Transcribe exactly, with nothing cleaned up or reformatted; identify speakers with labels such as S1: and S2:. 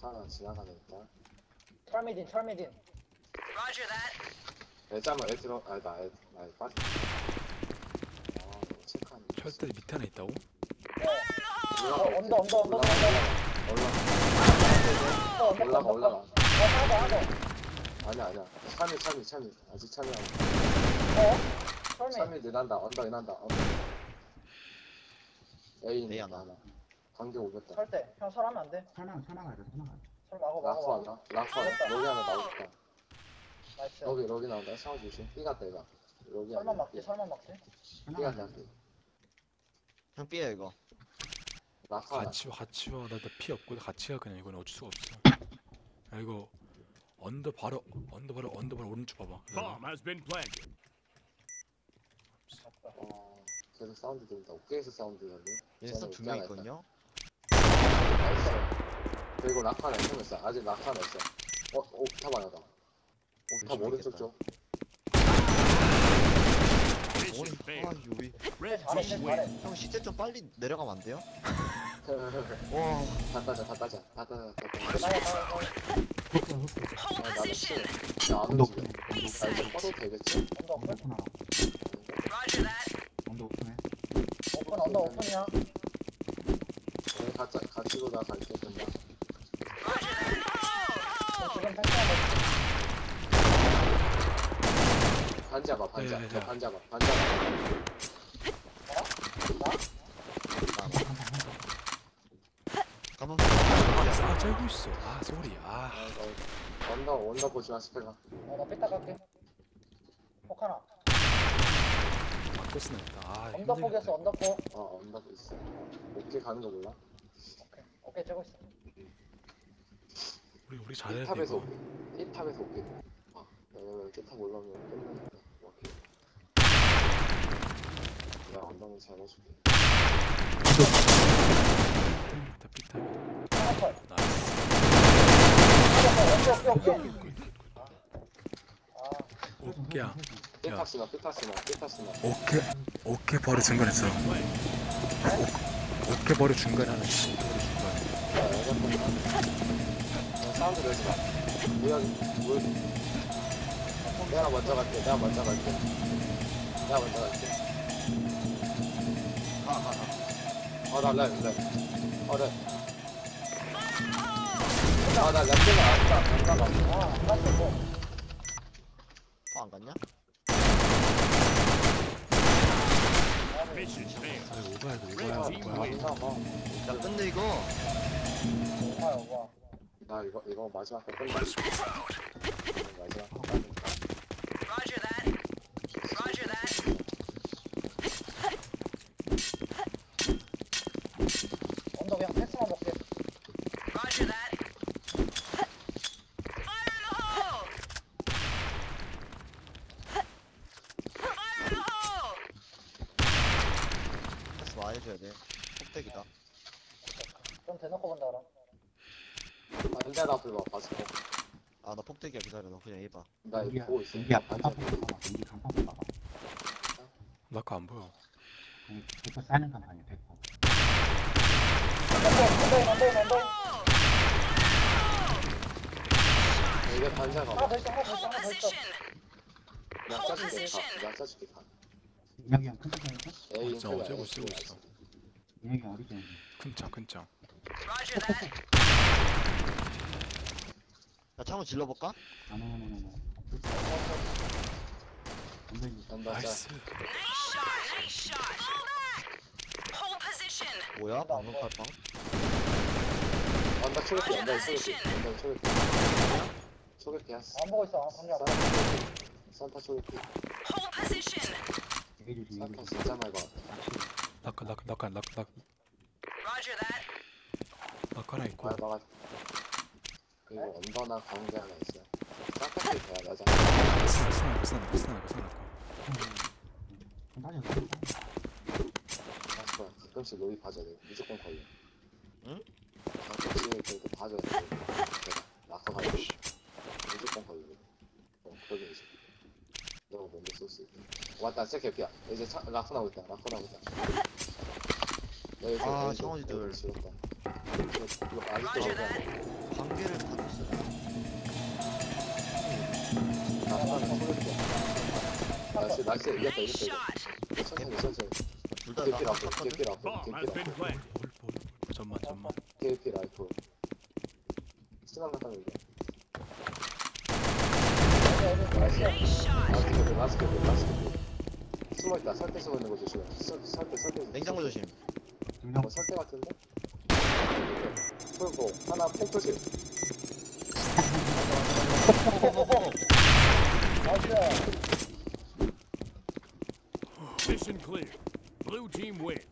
S1: 하나 지나가네 일단.
S2: 철미딘 철미딘.
S3: Roger that.
S1: 애자만 애 들어 아니 나 애 나 빠져. 아 이거 체크하는.
S4: 철대 밑에 하나 있다고?
S1: 올라가.
S2: 어, 언더, 언더, 언더,
S1: 올라가
S2: 어,
S1: 올라가 올라가 올라가.
S2: 어 하나 하나.
S1: 아니야 아니야. 참이 참이 참이 아직 참이 안.
S2: 어? 철미.
S1: 참이 늘난다 언더 늘난다 언더. 에이
S5: 에이
S1: 하나.
S5: 하나.
S1: 관계 오겠다.
S2: 철대. 형 설하면 안 돼.
S6: 설마 설마 가자 설마 가자.
S2: 설 막어
S1: 라커
S2: 막어.
S1: 하나 라커 하나 여기 하나 나오겠다.
S2: 나이스.
S1: 여기 여기 나온다. 상호 조심. 삐 같다 이거. 여기
S2: 설마 막지 설마 막지.
S1: 삐 같다.
S5: 형 삐야 이거.
S1: 라커 하나.
S4: 같이 와 같이 와. 나 나 피 없고 같이 가. 그냥 이건 어쩔 수가 없어. 야 이거 언더 바로 언더 바로 언더 바로 오른쪽 봐봐.
S7: Bomb has been planted.
S1: 어 계속 사운드 들린다. 어깨에서 사운드 들렸네.
S5: 얘네서 두 명 있거든요.
S1: 나이스. 그리고 라카 하나 있어. 아직 라카 하나 있어. 어, 옥탑 하나다. 옥탑 오른쪽 쪽.
S5: 어이,
S7: Mission
S5: 아
S7: failed.
S5: 요이.
S7: Red
S2: 잘해
S7: team
S2: 잘해.
S7: win.
S5: 형 시체 좀 빨리 내려가면 안 돼요? 와.
S1: 다 따자, 다 따자, 다 따자, 다 따자.
S2: 나야 나야 나야.
S3: Hold
S1: 아, 나도
S3: position.
S1: 야, 안
S6: 언더
S1: 움직여.
S3: B
S1: 아, 이거
S3: side.
S1: 꺼도 되겠지?
S2: 언더 오픈.
S6: 오픈 하나.
S3: Roger that.
S6: 언더 오픈해.
S2: 오픈 언더 오픈이야.
S1: 우리 같이, 같이 보다 갈게, 그냥.
S3: Roger that.
S2: 저 지금 펜스한
S1: 반잡아, 반잡.
S4: 네, 네,
S1: 저
S4: 네.
S1: 반잡아, 반잡아.
S5: 가만.
S4: 아 짤고 있어. 아 쏘리. 아
S1: 아, 너, 언더, 언더 보지 마, 스펠가.
S2: 어나 삐딱 갈게. 폭 하나.
S4: 바꿔쓰나 있다. 아
S2: 언더 폭이었어 언더 폭.
S1: 어, 언더 있어. 오케이 가는 거 몰라?
S2: 오케이 오케이 째고 있어.
S4: 우리 우리 잘해야 돼
S1: 탑에서
S4: 이거.
S1: 오케이. 이 탑에서 오케이. 아, 왜냐면 탑 올라오면 끝나니까. 오케이. 내가 언더는 잘 해줄게.
S4: 삐딱 삐딱.
S2: 하나 컷.
S4: 나이스.
S2: 오케이 오케이 오케이. 아
S4: 오케야.
S1: 삐탑 쓰나, 삐탑 쓰나, 삐탑 쓰나.
S4: 오케 오케 버리 중간에 있어. 오케 버리 중간에 하나 있어. 오케 버리 중간에.
S1: 야, 여자 거 사운드 내지 마. 뭐야, 뭐. 내가 먼저 갈게, 내가 먼저 갈게. 내가 먼저 갈게. 가, 가, 가. 어, 나 랩, 랩. 어, 랩. 아, 나 랩 때문에 안 가, 안 가봐.
S2: 아 갔어 뭐.
S5: 또안 갔냐?
S7: Mission failed.
S4: 아 오바야 이거
S7: Red
S4: 오바야
S7: team
S4: 오바야.
S7: win.
S1: 안 가봐.
S5: 야 근데 이거
S2: 오마야 오마.
S1: 나 이거, 이거 마지막 거 끝나. 이거 마지막 거 끝나.
S3: Roger that. Roger that.
S2: 언더 그냥 패스만 먹게.
S3: Roger that. Fire in the hole. Fire in the hole.
S5: 패스 많이 해줘야 돼. 폭대기다.
S2: 좀 대놓고 본다 그럼.
S1: 반대 앞을 봐, 봤을 때.
S5: 아 나 폭대기야 기다려. 너 그냥 해봐.
S1: 나 이거 보고 있어.
S6: 여기야
S1: 반대
S6: 간판
S1: 앞에.
S6: 봐봐. 여기 간판 봐봐.
S4: 나거 안 보여.
S6: 백퍼 쌓이는 간판이야 백퍼.
S2: 언더 언더 언더.
S1: 이게 반대
S2: 하나
S1: 가봐.
S2: 더 있어 하나 더 있어
S3: Hold
S2: 하나 더 있어.
S3: position.
S1: 나 짜줄게, 가. 나 짜줄게, 가.
S6: 민혁이 형 큰차 있어?
S1: 에이,
S4: 진짜 어제고 쓰고 있어.
S6: 민혁이 형 어디 지
S4: 큰창 큰창.
S3: Roger that.
S5: 야 창문 질러볼까?
S6: 아노노노노. 언더 있어.
S1: 언더 짜.
S4: 나이스.
S3: Nice shot. Nice shot. Hold position.
S5: 뭐야 방금 칼빵?
S1: 언더 초록빛, 언더 초록빛, 언더 초록빛. 초록빛이야.
S2: 안 보고 있어. 방금
S1: 산타 초록빛.
S3: Hold position.
S6: 되게 조심.
S1: 산타
S6: 되게
S1: 진짜 많이 봐.
S4: 낙하 낙하 낙하 낙하 낙
S3: Roger that.
S4: 낙하 하나 있고.
S1: 많이 봐가지고. 그리고 언더나 가운데 하나 있어요. 산타필 돼야 맞아.
S4: 스나 스나 스나 스나 스나.
S6: 좀 빠져.
S1: 맞아. 가끔씩 로이 봐줘야 돼. 무조건 걸려.
S5: 응?
S1: 가끔씩 그래도 봐줘야 돼. 제가 낙하 가려. 무조건 걸려. 어, 그러게 이제. 너가 먼저 쏠 수 있게. 왔다, 진짜 개피야. 이제 차, 라커 나오고 있다. 라커 나오고 있다. 야, 이제
S5: 아,
S1: 왼쪽,
S5: 창원이들.
S1: 왼쪽 지웠다. 이거 아직도
S3: Roger
S1: 나오지 않아.
S3: that.
S5: 관계를 받았어요.
S1: 나 하나 소리야. 나이스 나이스 이겼다
S3: Nice
S1: 이겼다
S3: shot.
S1: 이겼다. 천천히 천천히.
S5: 둘 다
S1: 개피
S5: 나
S1: 라이프
S5: 샀거든.
S1: 개피 라이프
S7: Bomb
S1: 개피
S7: has been
S1: 라이프
S7: planted.
S4: 뭘, 뭘, 뭘. 잠만 잠만.
S1: 개피 라이프. 스나가다 이거. 나이스.
S3: Nice shot.
S1: 라스트 개피 라스트 개피 라스트 개피. 숨어 있다. 설대 숨어 있는 거 조심해. 설대 설대.
S5: 냉장고 조심.
S6: 등장.
S1: 뭐 설대 같은데? 풀고 하나 폭조심.
S2: 나이스.
S7: Mission clear. Blue team wins.